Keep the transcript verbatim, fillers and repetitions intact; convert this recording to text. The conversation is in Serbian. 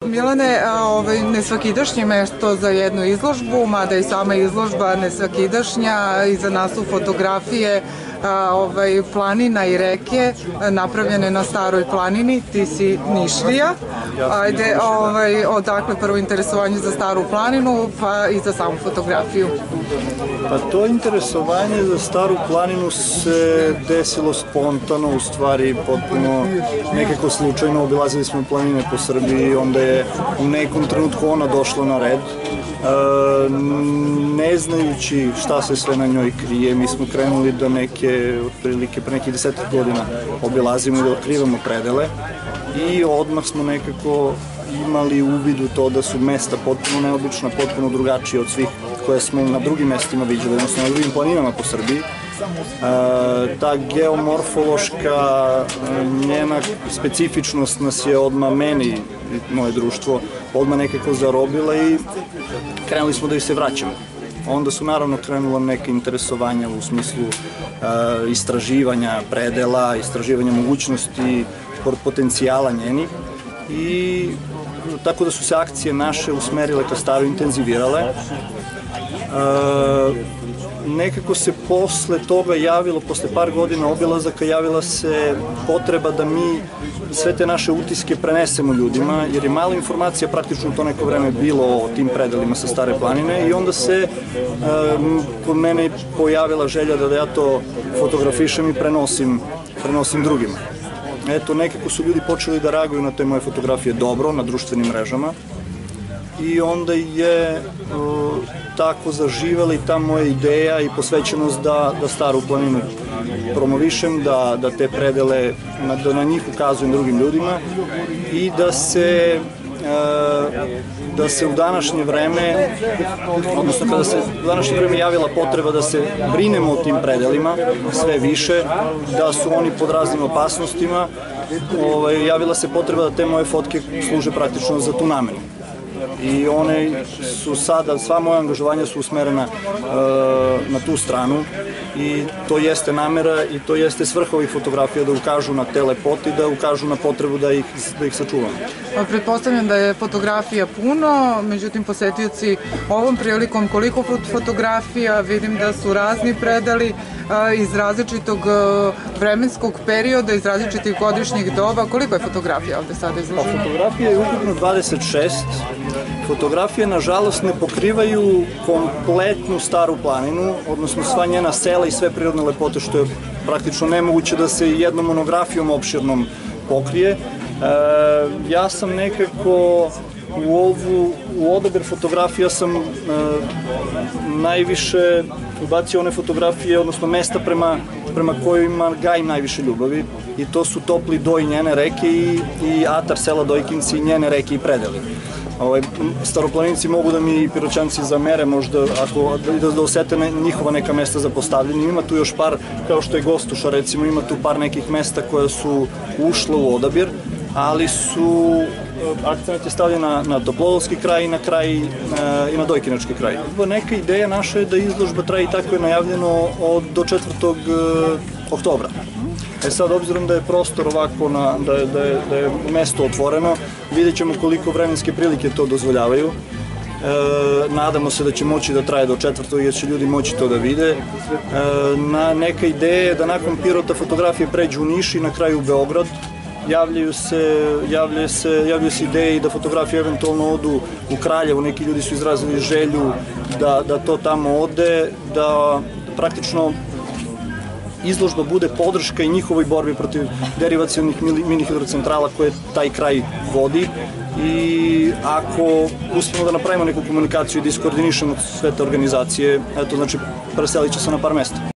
Milane, ovaj, nesvakidašnje mesto za jednu izložbu, mada i sama izložba nesvakidašnja, iza nas su fotografije ovaj, planina i reke napravljene na Staroj planini. Ti si Nišlija. Ajde, ovaj, odakle prvo interesovanje za Staru planinu, pa i za samu fotografiju? Pa to interesovanje za Staru planinu se desilo spontano, u stvari potpuno nekako slučajno. Obilazili smo planine po Srbiji, onda je u nekom trenutku ona došla na red. E, ne znajući šta se sve na njoj krije, mi smo krenuli da neke, otprilike pre nekih desetak godina obilazimo i da otkrivamo predele i odmah smo nekako imali uvid u to da su mesta potpuno neobična, potpuno drugačije od svih koje smo na drugim mestima viđali, odnosno na drugim planinama po Srbiji. E, ta geomorfološka njena specifičnost nas je odmah meni i moje društvo odmah nekako zarobila i krenuli smo da ih se vraćamo. Onda su naravno krenula neke interesovanja u smislu e, istraživanja predela, istraživanja mogućnosti, potencijala njenih i tako da su se akcije naše usmerile ka Staroj, intenzivirale. E, nekako se posle toga javilo, posle par godina obilazaka, javila se potreba da mi sve te naše utiske prenesemo ljudima, jer je malo informacija praktično u to neko vreme bilo o tim predelima sa Stare planine i onda se um, kod mene pojavila želja da ja to fotografišem i prenosim, prenosim drugima. Eto, nekako su ljudi počeli da reaguju na te moje fotografije dobro, na društvenim mrežama i onda je uh, tako zaživela i ta moja ideja i posvećenost da, da Staru planinu promovišem, da, da te predele, da na njih ukazujem drugim ljudima i da se da se u današnje vreme, odnosno kada se u današnje vreme javila potreba da se brinemo o tim predelima sve više, da su oni pod raznim opasnostima, ovaj, javila se potreba da te moje fotke služe praktično za tu namenu. I one su sada, sva moja angažovanja su usmerena uh, na tu stranu i to jeste namera i to jeste svrha ovih fotografija, da ukažu na te lepote i da ukažu na potrebu da ih, da ih sačuvamo. Pretpostavljam da je fotografija puno, međutim posetioci ovom prilikom koliko fotografija, vidim da su razni predali uh, iz različitog uh, vremenskog perioda, iz različitih godišnjih doba. Koliko je fotografija ovde sada izložena? Pa, fotografija je ukupno dvadeset šest. Fotografije, nažalost, ne pokrivaju kompletnu Staru planinu, odnosno sva njena sela i sve prirodne lepote, što je praktično nemoguće da se jednom monografijom opširnom pokrije. E, ja sam nekako u ovu, u odabir fotografija sam e, najviše ubacio one fotografije, odnosno mesta prema, prema kojima gajim najviše ljubavi i to su Topli Doj, njene reke i, i Atar, sela Dojkinci, njene reke i predeli. Ovaj, staroplaninci mogu da mi Piroćanci zamere možda ako da, da osete ne, njihova neka mesta za postavljanje. Ima tu još par, kao što je Gostuša recimo, ima tu par nekih mesta koja su ušla u odabir, ali su akcent je stavljen na, na Toplodolski kraj i na kraj e, i na Dojkinački kraj. Neka ideja naša je da izložba traje, tako je najavljeno, od, do četvrtog oktobra. E sad, obzirom da je prostor ovako, na, da, je, da, je, da je mesto otvoreno, vidjet ćemo koliko vremenske prilike to dozvoljavaju. E, nadamo se da će moći da traje do četvrtog, jer će ljudi moći to da vide. E, na, neka ideja je da nakon Pirota fotografije pređu u Niš i na kraju u Beograd. Javljaju se, javljaju se, javljaju se ideje i da fotografije eventualno odu u Kraljevo. Neki ljudi su izrazili želju da, da to tamo ode, da praktično izložba bude podrška i njihovoj borbi protiv derivacionih mini hidrocentrala koje taj kraj vodi i ako uspemo da napravimo neku komunikaciju i da iskoordinišemo sve te organizacije, eto, znači preselit će se na par mesta.